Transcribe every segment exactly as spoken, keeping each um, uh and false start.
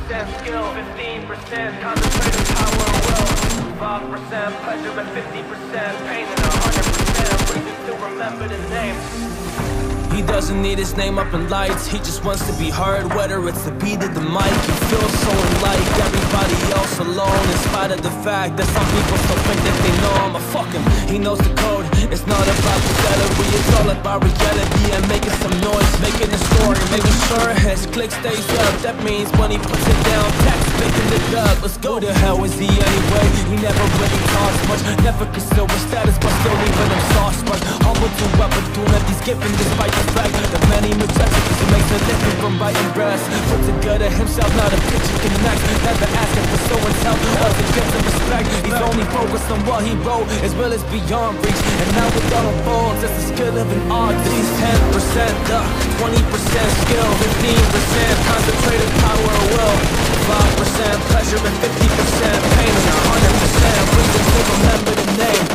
percent skill, fifteen percent concentrated power and will, five percent pleasure and fifty percent pain, and one hundred percent reason to remember the name. He doesn't need his name up in lights, he just wants to be heard, whether it's the beat of the mic. He feels so unlike everybody else alone, in spite of the fact that some people still think that they know him. But fuck him, he knows the code. It's not about the gallery, it's all about reality and making some noise, making a story, making sure his click stays up. That means when he puts it down, text making the dub. Let's go. Who the hell is he anyway? He never really talks much, never concealed with status, but still leaving him sauce much. Humble to what we're doing that he's given, despite the fact that many reject it, cause he makes a living from writing brass. Put together himself, not a picture connects. Never asking for someone's help or to get some respect. He's only focused on what he wrote, as well as beyond reach. And now with all unfolds, that's the skill of an artist. He's ten percent luck, twenty percent skill, fifteen percent concentrated power of will, five percent pleasure and fifty percent pain, and one hundred percent reason to remember the name.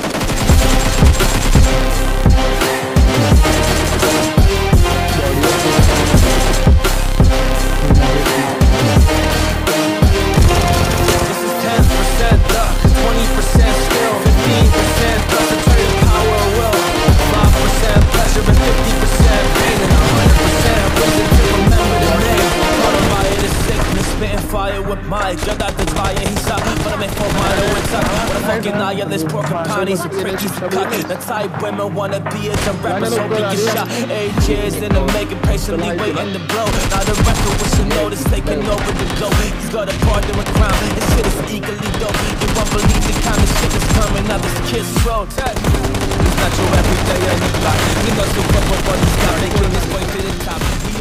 Jumped out the fire, he shot, but I'm in for mine, oh it's up. What a fucking nihilist, porcupines, a prick, he's a cut. The type women wanna be as a rapper, so we get shot. Eight years in the making, patiently waiting to blow. Now the record with some notice, taking over the go. He's got a partner with crown, his shit is equally dope. You won't believe the kind of shit that's coming out this kid's throat. He's not your everyday, and he got, he knows the rubber, but he's got making his way to the top. He